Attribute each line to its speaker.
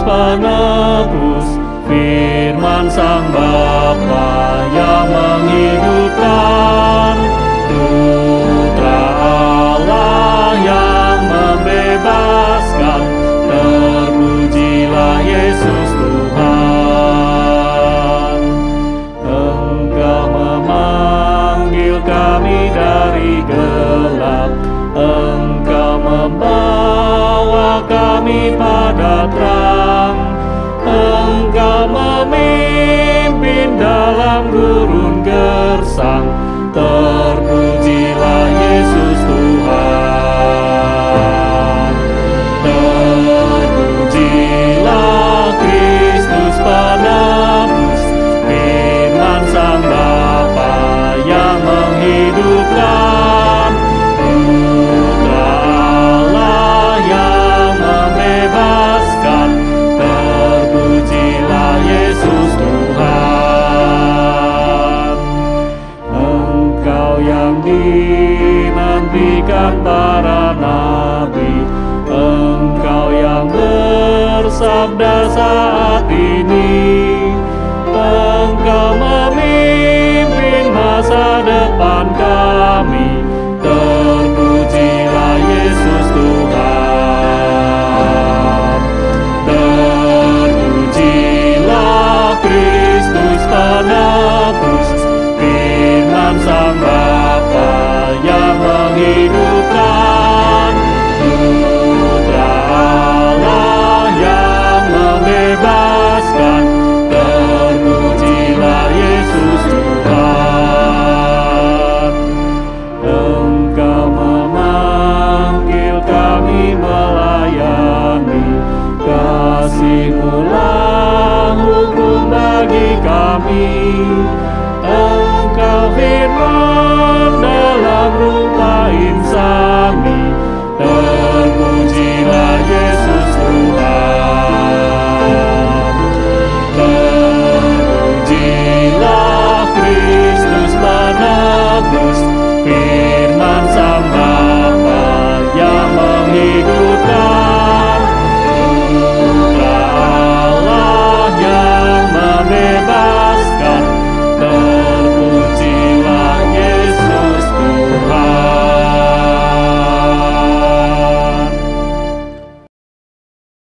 Speaker 1: penebus, firman Sang Bapa yang menghidupkan, Putra Allah yang membebaskan. Terpujilah Yesus Tuhan. Engkau memanggil kami dari gelap, Engkau membawa kami pada terang, Engkau memimpin dalam gurun gersang. Terpujilah Yesus Tuhan. Terpujilah Kristus penebus, firman Sang Bapa yang menghidupkan, Putra Allah yang membebaskan. Terpujilah Yesus Tuhan. Engkau yang dinantikan para nabi, Engkau yang bersabda saat ini, Engkau memimpin masa depan kami. Terpujilah Yesus Tuhan. Terpujilah Kristus penebus, firman Sang Bapa yang menghidupkan, Putra Allah yang membebaskan. Terpujilah Yesus Tuhan. Engkau memanggil kami melayani, kasih-Mu-lah hukum bagi kami. Engkau firman dalam rupa insan,